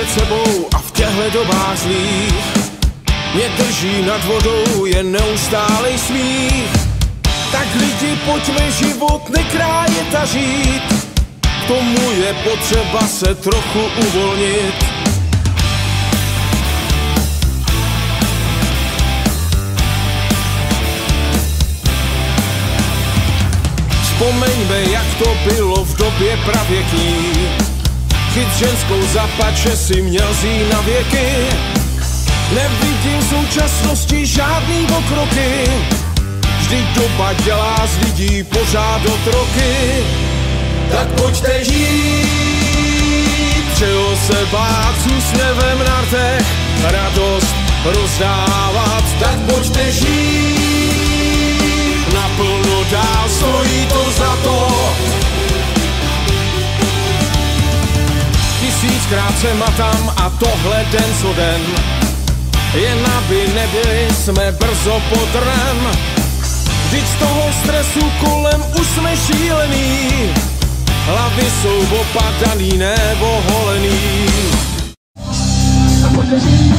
před sebou a v těchto dobách zlých mě drží nad vodou jen neustálej smích. Tak lidi, pojďme život nekrájet a žít, k tomu je potřeba se trochu uvolnit. Vzpomeňme, jak to bylo v době pravěký, chyt ženskou za pače si měl zí na věky. Nevidím v současnosti žádný pokroky, vždyť doba dělá z lidí pořád otroky. Tak pojďte žít, čeho se bát, s úsměvem na rtech radost rozdávat. Tak pojďte žít, naplno dál, stojí to za to. Tisíckrát se matám a tohle den co den, jen aby nebyli jsme brzo pod rem. Vždyť z toho stresu kolem už jsme šílený, hlavy jsou opadaný nebo holený.